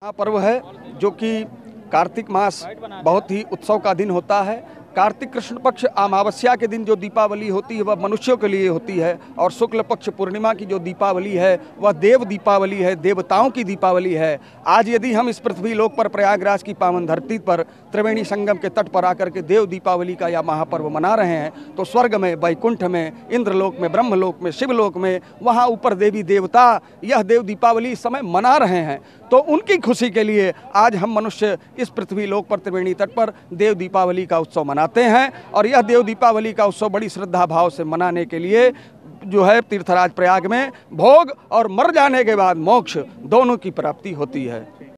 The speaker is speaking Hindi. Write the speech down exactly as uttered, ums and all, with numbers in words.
महापर्व है जो कि कार्तिक मास बहुत ही उत्सव का दिन होता है। कार्तिक कृष्ण पक्ष अमावस्या के दिन जो दीपावली होती है वह मनुष्यों के लिए होती है और शुक्ल पक्ष पूर्णिमा की जो दीपावली है वह देव दीपावली है, देवताओं की दीपावली है। आज यदि हम इस पृथ्वी लोक पर प्रयागराज की पावन धरती पर त्रिवेणी संगम के तट पर आकर के देव दीपावली का यह महापर्व मना रहे हैं तो स्वर्ग में, वैकुंठ में, इंद्रलोक में, ब्रह्मलोक में, शिवलोक में, वहाँ ऊपर देवी देवता यह देव दीपावली इस समय मना रहे हैं। तो उनकी खुशी के लिए आज हम मनुष्य इस पृथ्वी लोक पर त्रिवेणी तट पर देव दीपावली का उत्सव मनाते हैं और यह देव दीपावली का उत्सव बड़ी श्रद्धा भाव से मनाने के लिए जो है तीर्थराज प्रयाग में भोग और मर जाने के बाद मोक्ष दोनों की प्राप्ति होती है।